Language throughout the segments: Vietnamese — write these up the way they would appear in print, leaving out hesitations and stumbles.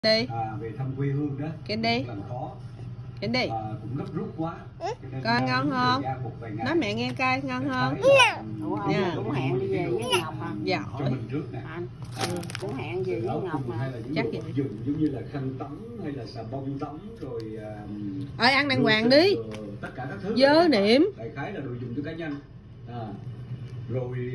Đi về thăm quê hương đó Kiên đi lần khó Kiên đi cũng gấp rút quá. Con ngon không? Nói mẹ nghe coi ngon không? Dạ. Cũng hẹn đi về với Ngọc hả? Dạ. Cho mình trước nè. Cũng hẹn về với Ngọc mà. Chắc vậy. Dùng giống như là khăn tắm hay là xà bông tắm rồi ơi ăn đàng hoàng đi. Tất cả các thứ. Dơ niệm. Đại khái là đồ dùng cho cá nhân. Rồi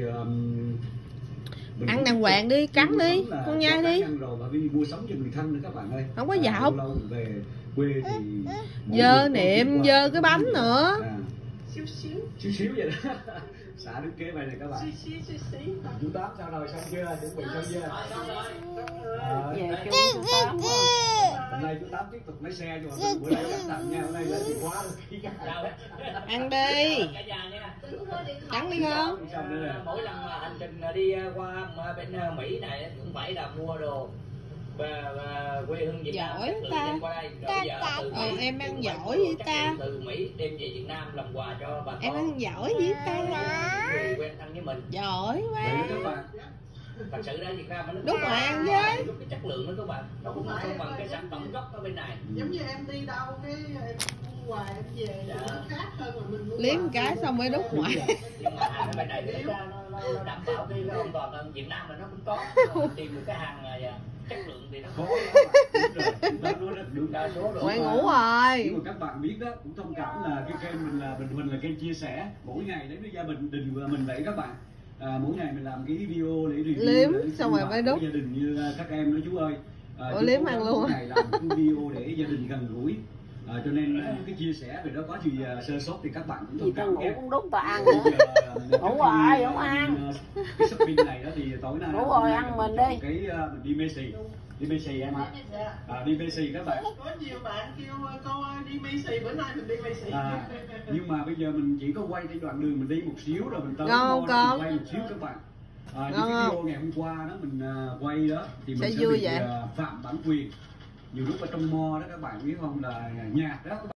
ăn đàng hoàng đi, cắn đi, con nhai đi. Rồi mà đi mua sắm cho người thân nữa các bạn ơi. Không có dọc. Lâu về quê thì dơ niệm, dơ cái bánh nữa. Xíu xíu vậy đó. Xã đứng kế bên này các bạn. Chú Tám sao rồi, xong chưa? Chuẩn bị xong chưa? Về chú Tám. Hôm nay chú Tám tiếp tục lái xe cho mọi người. Bữa nay cẩn thận nha, hôm nay lấy chìa khóa rồi. Ăn đi. Cắn đi con. Mỗi lần mà hành trình đi qua bên Mỹ này cũng phải là mua đồ và quê hương Việt Nam. Giỏi ta. Em ăn giỏi vậy ta. Từ Mỹ đem về Việt Nam làm quà cho bà con. Em ăn giỏi vậy ta. Quen thân với mình. Giỏi quá. Thật sự ra Việt Nam nó Đúc mà ăn với. cái chất lượng đó các bạn, nó cũng không bằng cái sản phẩm gốc ở bên này. Giống như em đi đâu cái em mua quà em về nó khác hơn là mình mua Liếm cái xong mới đút ngoại. Nhưng mà hàng ở bên này thì nó đảm bảo cái an toàn hơn. Việt Nam là nó cũng có tìm được cái hàng chất lượng thì nó khó. Ngoại ngủ rồi. Nhưng mà các bạn biết đó, cũng thông cảm là cái kênh mình là kênh chia sẻ mỗi ngày đến với gia đình của mình vậy các bạn. Mỗi ngày mình làm cái video để review liếm xong rồi mới đút gia đình như các em đó chú ơi. Liếm ăn luôn. Mỗi ngày làm cái video để gia đình gần gũi. Cho nên cái chia sẻ về đó có gì sơ sót thì các bạn cũng thông cảm ngủ cũng đút tao ăn nữa. Ngủ rồi, không ăn. Cái shopping này đó thì tối nay ngủ rồi ăn mình đi. Cái mình đi Messi. Đi Messi em ạ. Đi Messi các bạn. Có nhiều bạn kêu cô ơi đi Messi, bữa nay mình đi Messi. Nhưng mà bây giờ mình chỉ có quay trên đoạn đường mình đi một xíu rồi mình tới ngon con. quay một xíu các bạn. Những cái video ngày hôm qua đó mình quay đó thì mình sẽ vui bị vậy? phạm bản quyền. Nhiều lúc ở trong mo đó các bạn biết không, là nhạc đó.